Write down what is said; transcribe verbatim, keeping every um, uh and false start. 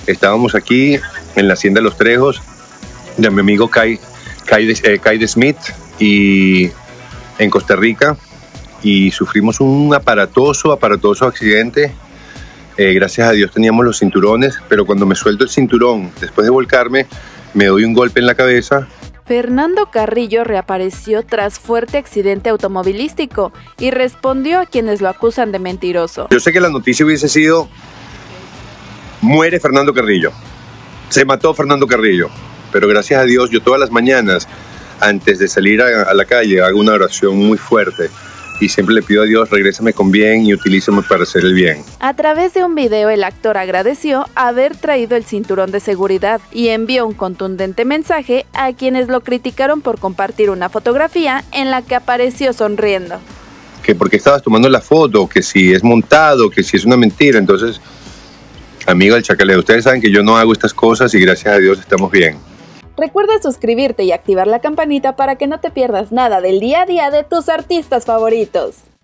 Estábamos aquí en la Hacienda de los Trejos de mi amigo Kai, Kai, de, eh, Kai de Smith y en Costa Rica, y sufrimos un aparatoso, aparatoso accidente. Eh, gracias a Dios teníamos los cinturones, pero cuando me suelto el cinturón, después de volcarme, me doy un golpe en la cabeza. Fernando Carrillo reapareció tras fuerte accidente automovilístico y respondió a quienes lo acusan de mentiroso. Yo sé que la noticia hubiese sido: muere Fernando Carrillo, se mató Fernando Carrillo, pero gracias a Dios yo todas las mañanas, antes de salir a, a la calle, hago una oración muy fuerte y siempre le pido a Dios: regrésame con bien y utilízame para hacer el bien. A través de un video, el actor agradeció haber traído el cinturón de seguridad y envió un contundente mensaje a quienes lo criticaron por compartir una fotografía en la que apareció sonriendo. Que porque estabas tomando la foto, que si es montado, que si es una mentira. Entonces, amigo del chacaleo, ustedes saben que yo no hago estas cosas y gracias a Dios estamos bien. Recuerda suscribirte y activar la campanita para que no te pierdas nada del día a día de tus artistas favoritos.